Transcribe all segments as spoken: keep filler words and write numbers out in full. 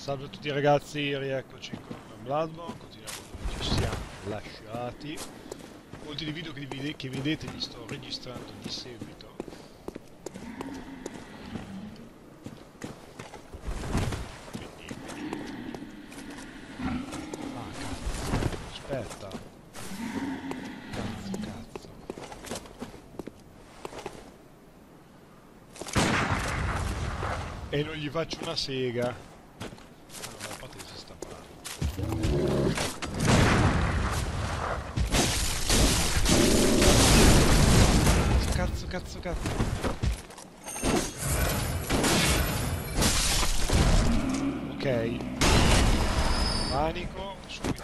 Salve a tutti ragazzi, rieccoci con Bloodborne, continuiamo dove ci siamo lasciati. Molti dei video che, vi, che vedete li sto registrando di seguito. Quindi, quindi... Ah, cazzo, aspetta. Cazzo, cazzo. E non gli faccio una sega. Cazzo, cazzo, cazzo. Ok. Panico, subito.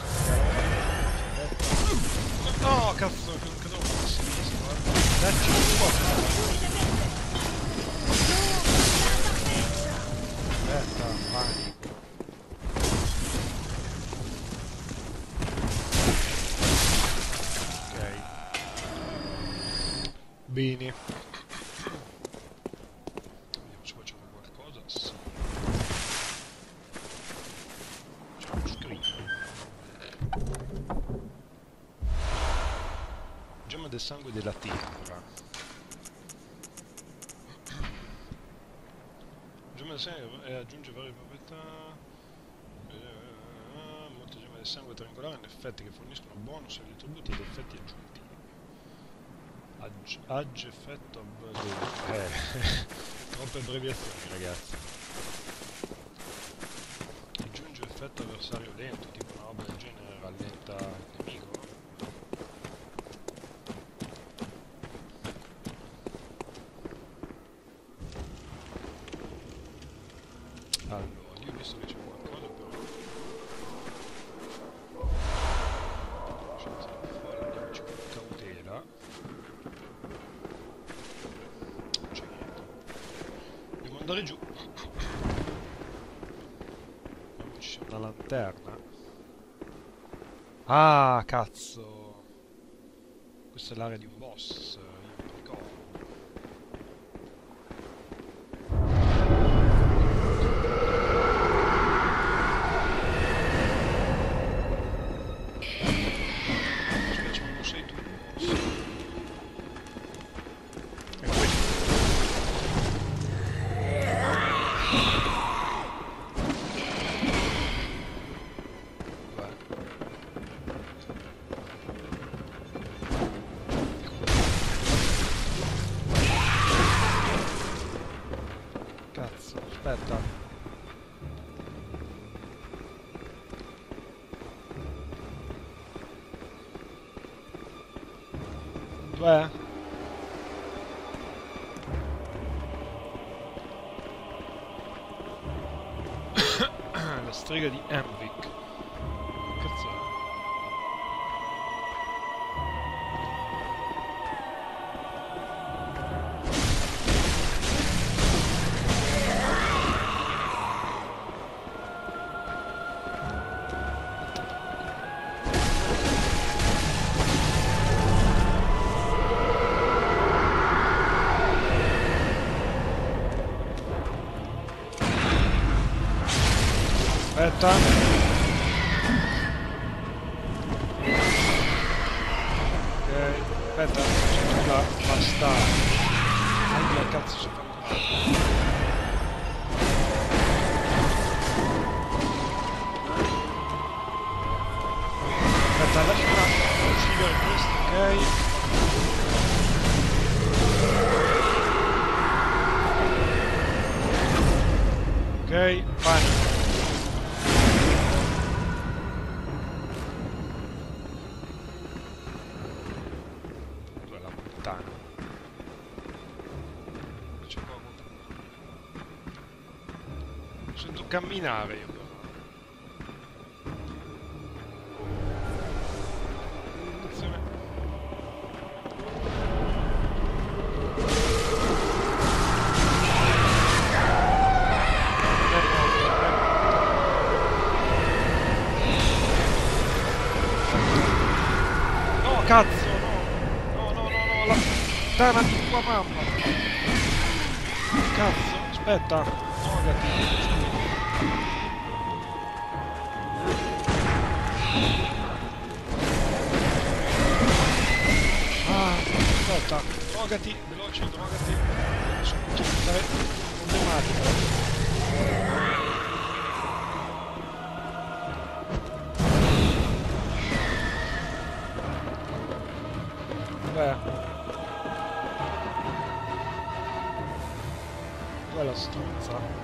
No, cazzo, non credo fosse visto, eh. Dacci un po'. Aspetta, panico. Ok. Bene. Vediamo se facciamo qualcosa. Sì. C'è uno scritto. Gemma del sangue della terra. Gemma del sangue eh, aggiunge varie proprietà. Eh, molte gemme del sangue triangolare hanno effetti che forniscono bonus agli attributi ed effetti aggiuntivi. Aggi, aggi effetto abbreviazione. Eh, troppe abbreviazioni ragazzi. Aggiunge effetto avversario lento, tipo una roba del genere rallenta il nemico. Allora, io ho visto che c'è qualcosa però. Lasciamo stare fuori, andiamoci con cautela. Andare giù. Ci c'è una lanterna. Ah, cazzo. Questa è l'area di un boss. Io non mi ricordo. Specie non sei tu. È questo. Cazzo, aspetta. Dov'è? La strega di Envik. Cazzo è? Aspetta. Ok, aspetta, c'è la bastarda. Aia, cazzo si fa male. Aspetta, lascia un attimo uccidere questo, ok? Ok, panico. Dov'è la montagna? C'è qua qualcuno. Lo sento camminare io però. Attenzione. No, cazzo, no! No, no, no, no, la puttana di tua mamma! Cazzo, aspetta! No, gatino, Ah, aspetta, drogati, veloce, drogati. Sono diventare problematico. Beh. Dov'è la stronza?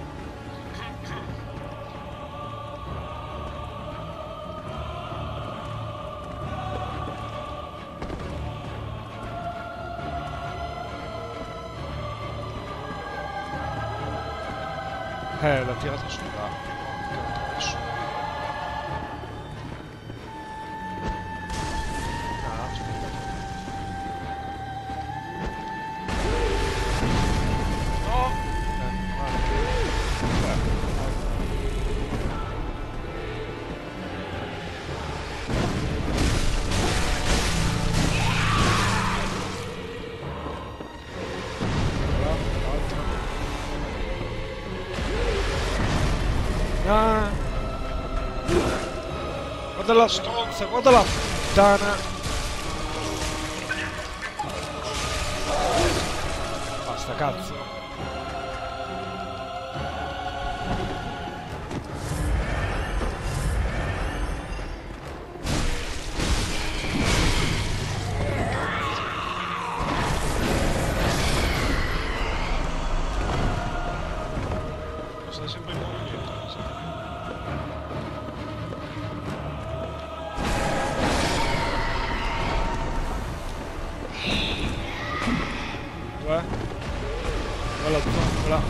Eh, l'ha tirata su là. No, l'ha tirata su. Ah, aspetta. No! Eh, guarda. Ah. Guarda la stronza, guarda la puttana. Basta, cazzo. Sta sempre in movimento, non so. Dov'è? Quella zombola.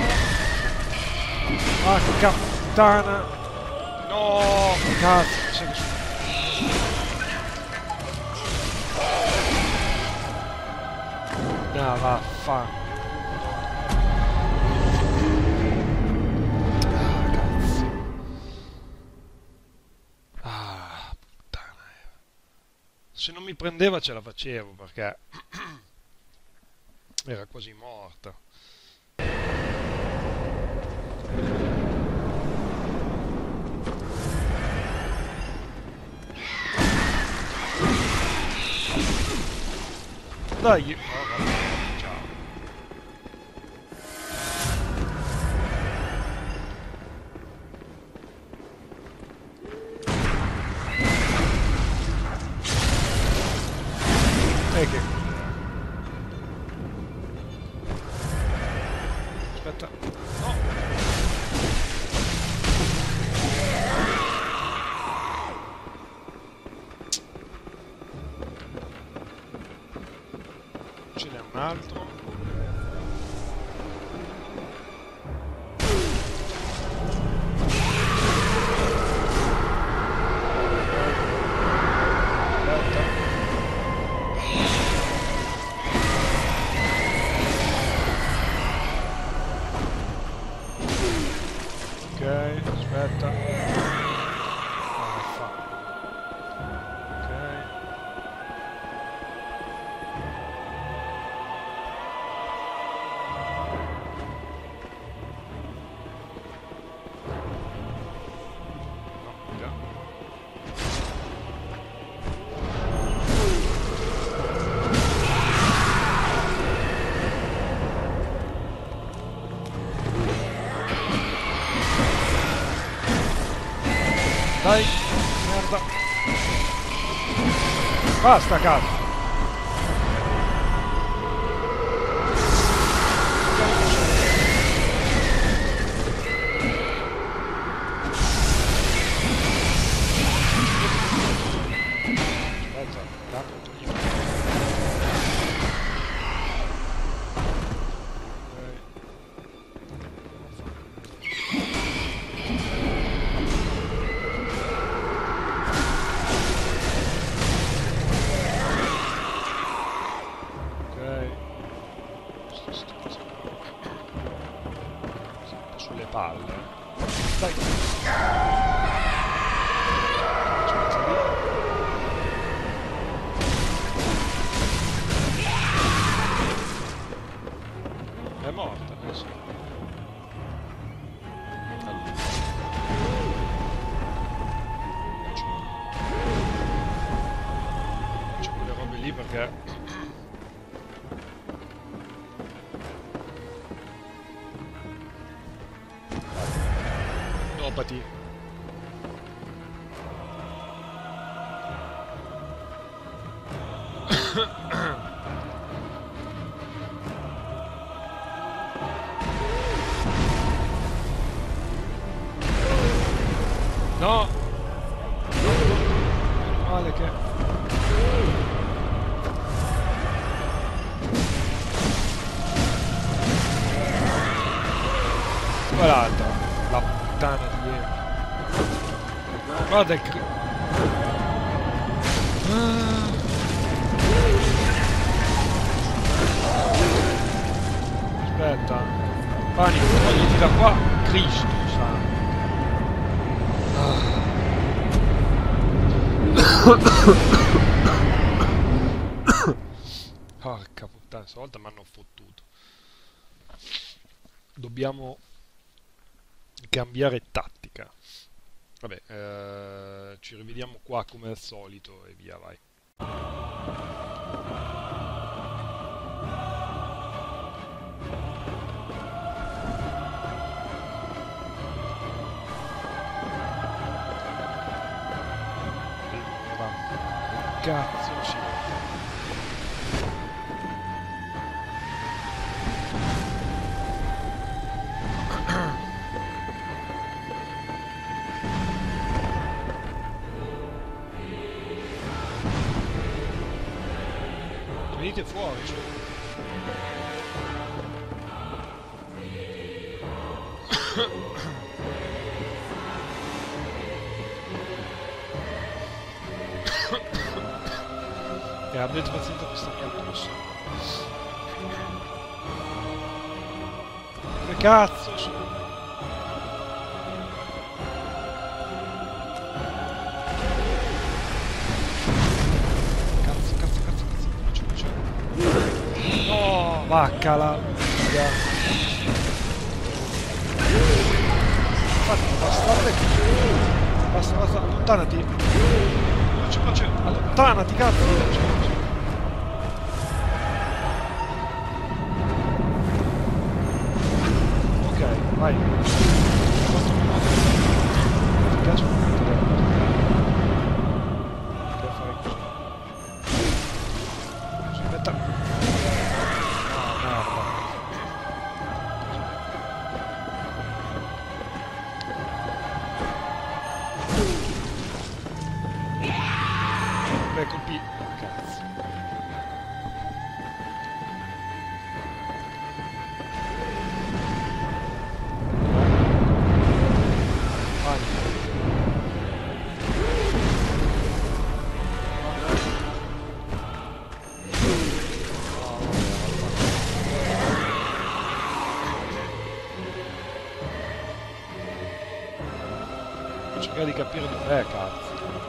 Ah, che puttana! No! Cazzo, c'è che no, vaffanculo. Ah, cazzo. Ah, puttana. Se non mi prendeva ce la facevo, perché era quasi morta. Dai, oh, vabbè, ciao. E che? Aspetta. No! Ce n'è un altro. Ok, aspetta. Ah, fa. Ok. No, già. Dai, merda. Basta, cazzo. Aspetta, tanto togli. Sulle palle. Dai. Aspetta lì. È morta adesso. Allora. psicopati. No! Meno male che... Guarda, la puttana di ieri. Guarda il cri... Ah. Aspetta. Panico, togliti da qua. Cristo, santo. Porca puttana, stavolta mi hanno fottuto. Dobbiamo cambiare tattica. Vabbè, eh, ci rivediamo qua come al solito e via, vai. Allora, che cazzo ci venite fuori, cioè. E abbiate pazienza questa mia tosse. Che cazzo sono? Vacca la... Infatti basta... Basta, basta, allontanati. Non ci faccio... Allontanati, cazzo! Ok, vai. Mi piace molto. Devo fare così. Aspetta. Beh, colpì... Cazzo. Devo cercare di capire dov'è, cazzo.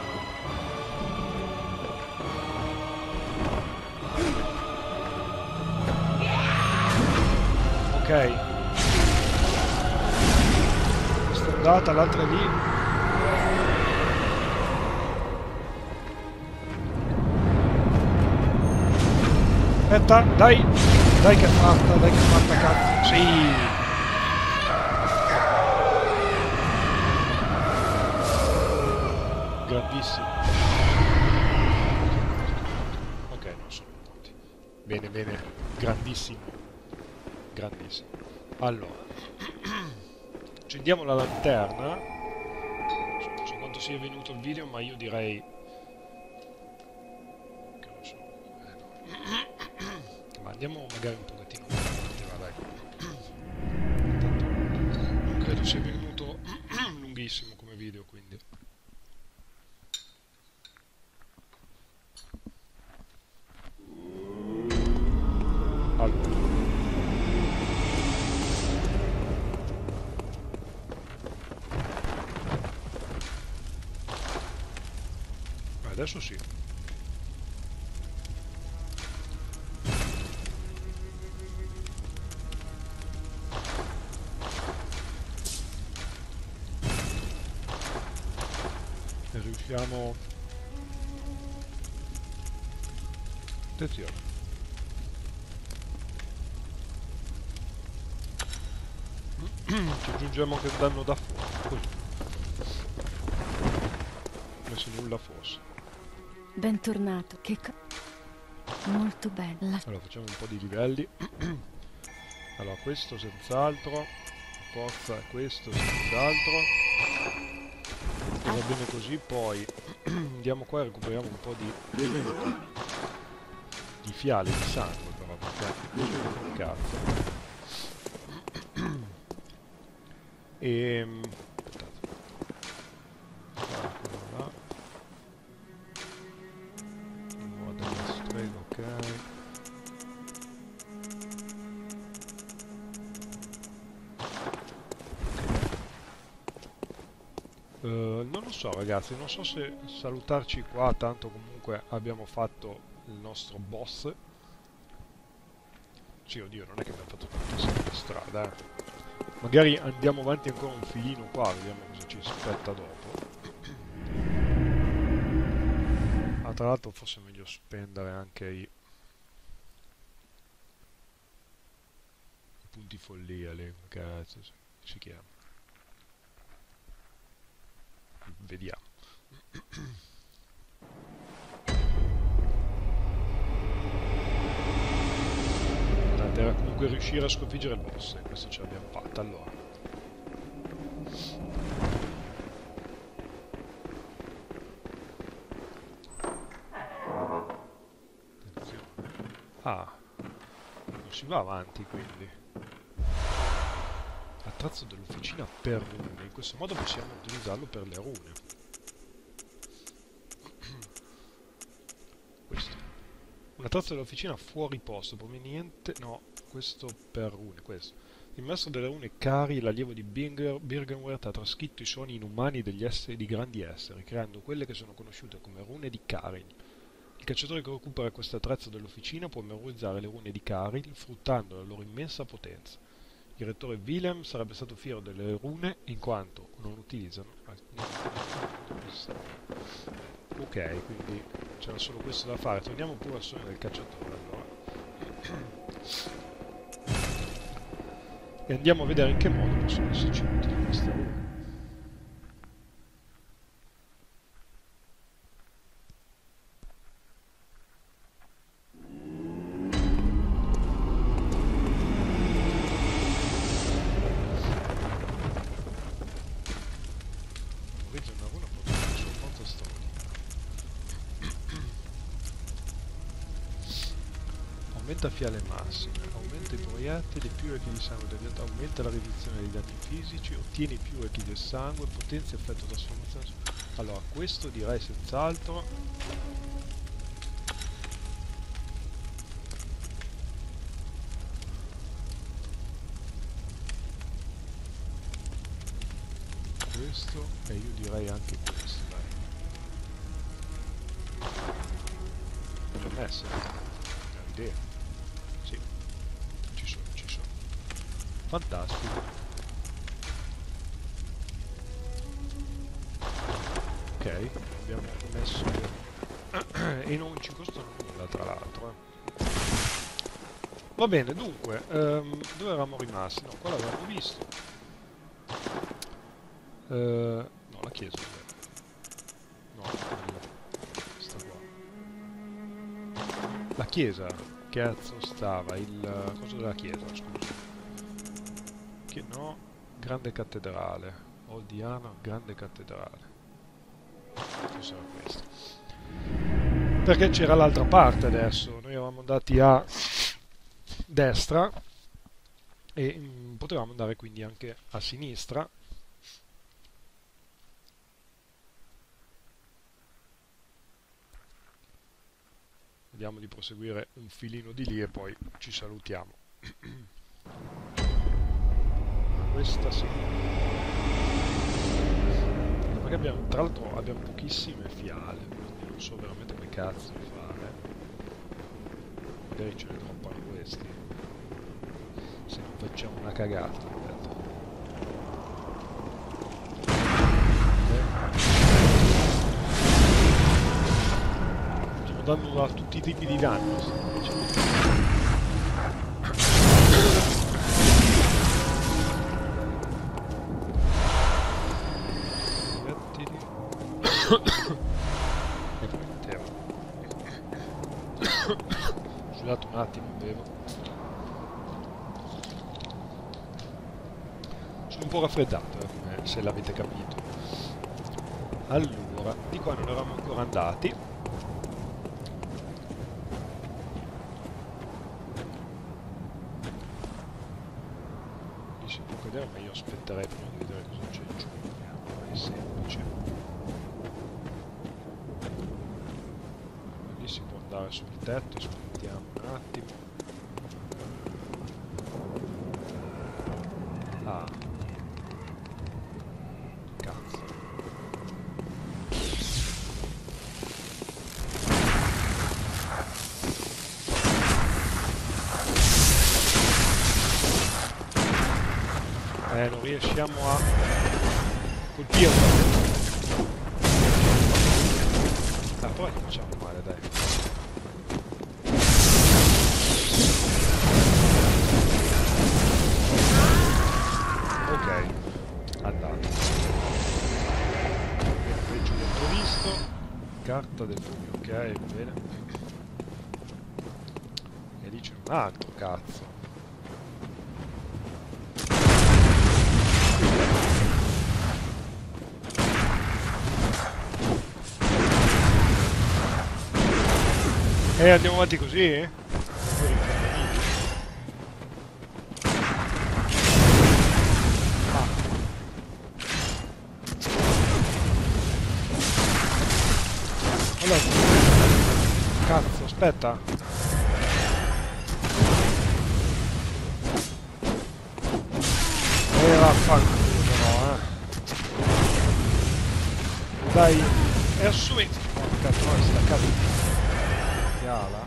Ok, questa è andata, l'altra è lì. Aspetta, dai, dai che è fatta, dai che è fatta, cazzo. Sì. Grandissimo. Ok, non sono morti. Bene, bene, grandissimo. Grandissimo. Allora, accendiamo la lanterna. Non so quanto sia venuto il video, ma io direi che non so. Eh, no. Ma andiamo magari un pochettino avanti, va, dai. Tanto non credo sia venuto lunghissimo come video, quindi. Allora. Adesso sì. E riusciamo... Attenzione. Ci aggiungiamo anche il danno da fuoco, così. come se nulla fosse. Bentornato. Che co... Molto bella. Allora facciamo un po' di livelli. Allora questo senz'altro, forza questo senz'altro, e va bene così. Poi andiamo qua e recuperiamo un po' di, di fiale di sangue, però perché non c'è cazzo. E aspettate. Ah, quello là. Nuova della strega, ok. Uh, non lo so ragazzi, non so se salutarci qua, tanto comunque abbiamo fatto il nostro boss. Sì, oddio, non è che abbiamo fatto tantissima strada, eh. Magari andiamo avanti ancora un filino qua, vediamo cosa ci aspetta dopo. Ah, tra l'altro forse è meglio spendere anche i, i punti follia lì, che cazzo si chiama. Vediamo. Era comunque riuscire a sconfiggere il boss, e questo ce l'abbiamo fatta. Allora, attenzione. Ah, non si va avanti quindi. Attrazzo dell'officina per rune, in questo modo possiamo utilizzarlo per le rune. Questo, un attrazzo dell'officina fuori posto proveniente, no, questo per rune, questo. Il maestro delle rune Kari, l'allievo di Birger, Birgenwerth, ha trascritto i suoni inumani degli esseri di grandi esseri, creando quelle che sono conosciute come rune di Karin. Il cacciatore che recupera questo attrezzo dell'officina può memorizzare le rune di Karin, sfruttando la loro immensa potenza. Il rettore Willem sarebbe stato fiero delle rune in quanto non utilizzano. Ok, quindi c'era solo questo da fare. Torniamo pure al sogno del cacciatore allora. E andiamo a vedere in che modo possono esserci utili queste rune. Aumenta fiale massime, aumenta i proiettili, più echi di sangue deviato, aumenta la riduzione dei danni fisici, ottieni più echi del sangue, potenzia effetto trasformazione. Allora, questo direi senz'altro. Questo, e io direi anche questo, dai. L'ho messo, è un'idea. Sì, ci sono, ci sono. Fantastico. Ok, abbiamo messo e non ci costano nulla tra l'altro. Eh. Va bene, dunque, um, dove eravamo rimasti? No, qua l'avevamo visto. Uh, no, la chiesa. No, sta qua. La chiesa. Cazzo stava? Il coso della chiesa, scusa. Che no? Grande cattedrale. Oldiano, grande cattedrale. Cos'era questo? Perché c'era l'altra parte adesso. Noi eravamo andati a destra e mh, potevamo andare quindi anche a sinistra. Vediamo di proseguire un filino di lì e poi ci salutiamo. Questa sì. Perché abbiamo, tra l'altro abbiamo pochissime fiale, quindi non so veramente come cazzo fare. Magari ce ne droppano questi. Se non facciamo una cagata. Aspetta. Stiamo dando a tutti i tipi di danni. Mettili. fermato un attimo, bevo. Sono un po' raffreddato, eh, come se l'avete capito. Allora, di qua non eravamo ancora andati. Lì si può vedere, ma io aspetterei prima di vedere cosa c'è giù. È semplice. Lì si può andare sul tetto, aspettiamo un attimo. Ah. Cazzo. Eh, non riusciamo a colpirlo. Ah, poi gli facciamo male, dai. Ok, andato. Peggio del previsto. Carta del fumo, ok, va bene. E lì c'è un altro, cazzo. E andiamo avanti così? Eh? Ah. Allora. Cazzo, aspetta. E vaffanculo però, eh. Dai, e assumi. Porca troia, sta cazzo. Piala.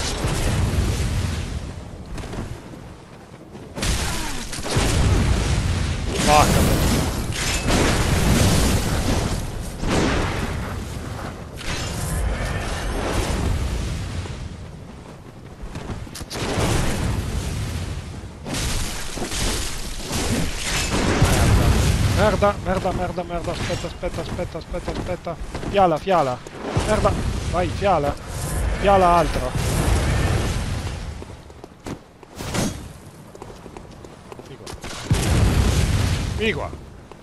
Vacca. Merda, merda, merda, merda, aspetta, aspetta, aspetta, aspetta, aspetta. Fiala, fiala. Merda, vai, fiala. Fiala altro. Vieni qua. Vieni qua.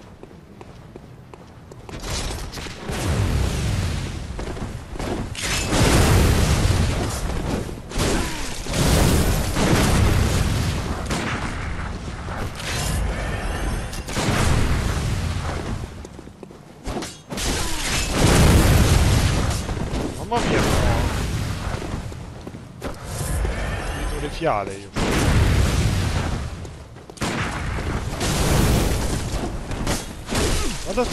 Mamma mia, no. Finito le fiale io. Vado a...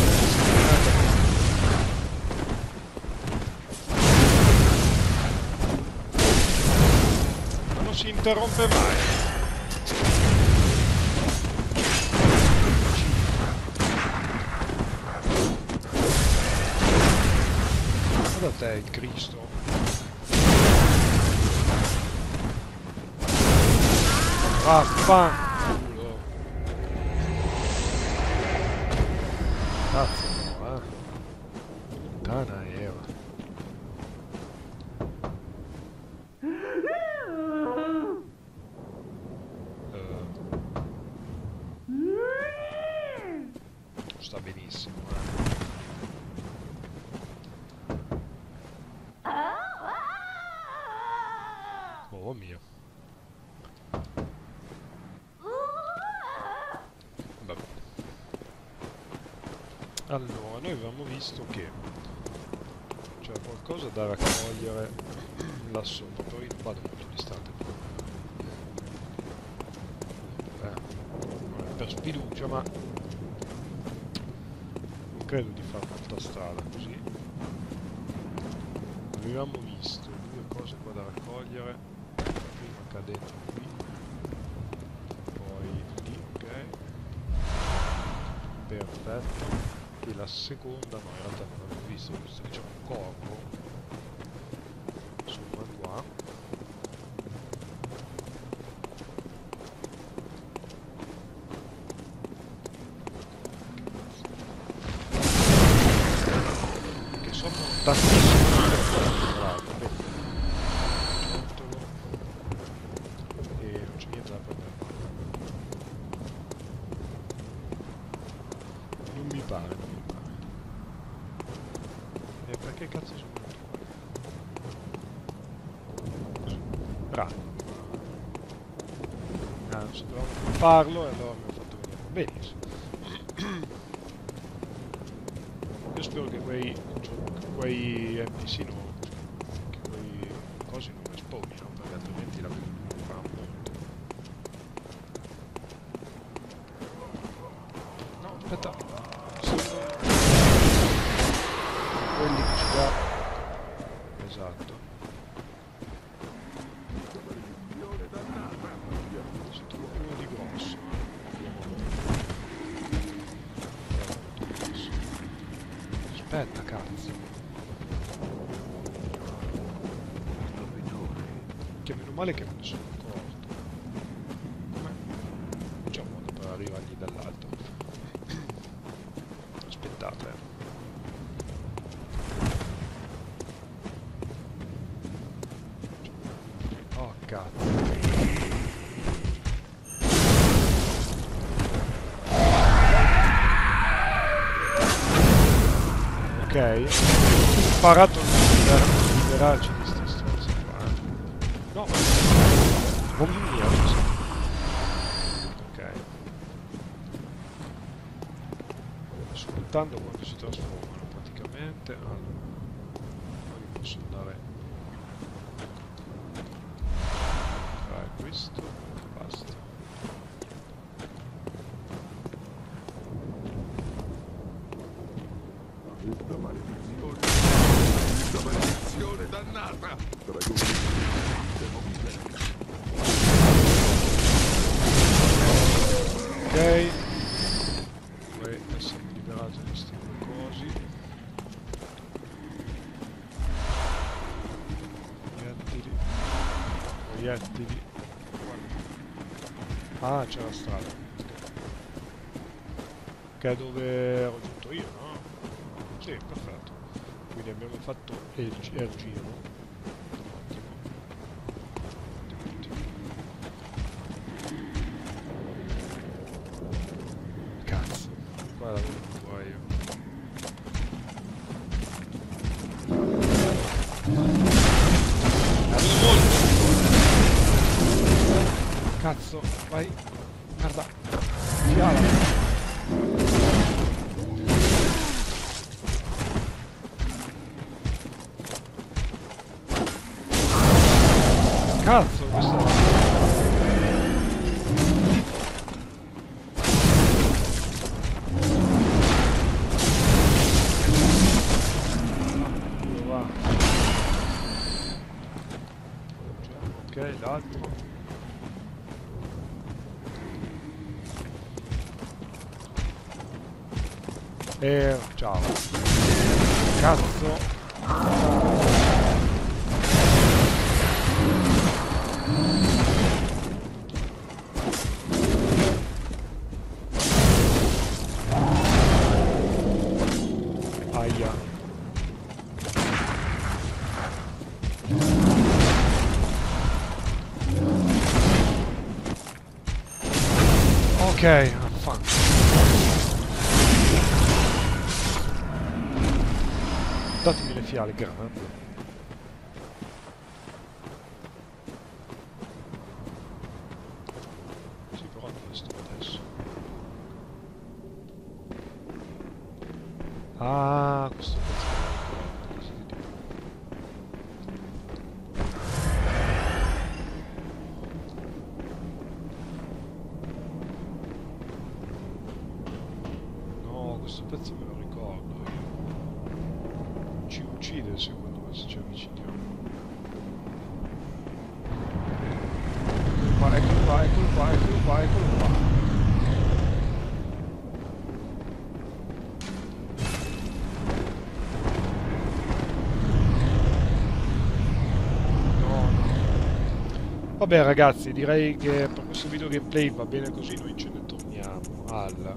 Ma non si interrompe mai. Da te il Cristo. Vaffanculo. Cazzo no, eh. Puttana Eva. Uh. Sta benissimo, eh. Oh mio. Vabbè. Allora, noi avevamo visto che c'era qualcosa da raccogliere là sopra, però io non vado molto distante. Eh, per sfiducia, ma non credo di fare molta strada così. Avevamo visto due cose qua da raccogliere. Prima cadendo qui, poi lì, ok, perfetto. E la seconda, no, in realtà non l'avevo visto, visto che c'è un corpo insomma qua. Che sono tantissimi. Bravo, pare, non mi pare. E perché cazzo sono venuto qua? Così. Bravo. Ah, non sapevamo come farlo e allora mi ha fatto vedere. Benissimo. Io spero che quei, quei N P C non, che quei cosi non respawnino, perché altrimenti la fa molto. No, aspetta. Sono quelli che ci dà. Esatto. Se trovo uno di grosso. Aspetta, cazzo. Che meno male che me ne sono accorto. Come? C'è un modo per arrivargli dall'alto. Aspettate. Oh, cazzo. Ok, sparato per liberarci di sti stronzi qua. No, non mia, ok. Ascoltando quando si trasformano praticamente. Allora, poi posso andare a fare questo e basta. Questa maledizione, questa maledizione dannata! Ok, vorrei essere liberato di questi due cosi. Proiettili, proiettili. Ah, c'è la strada. Che è dove ero giunto io, no? Sì, perfetto. Quindi abbiamo fatto il, gi- il giro. Ottimo. Ottimo, ottimo. Cazzo, qua la vedo qua io. La vedo molto! Cazzo, vai! Merda! Fiala! Cazzo, questo è... Dove va? Ok, l'altro. E... ciao. Cazzo. Aia. Ok, affanculo. Datemi le fiale grandi. Sì, però dove sto adesso? Ah, questo pezzo me lo ricordo, così di tipo. No, questo pezzo me lo ricordo io. Ci uccide secondo me se ci avviciniamo. Eccolo qua, eccolo qua, eccolo qua, eccolo qua, eccolo qua. Vabbè ragazzi, direi che per questo video gameplay va bene così, noi ce ne torniamo al...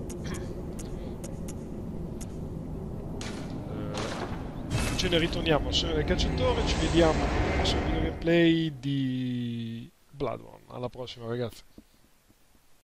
Eh, ce ne ritorniamo al Sogno del Cacciatore, ci vediamo nel prossimo video gameplay di Bloodborne. Alla prossima ragazzi.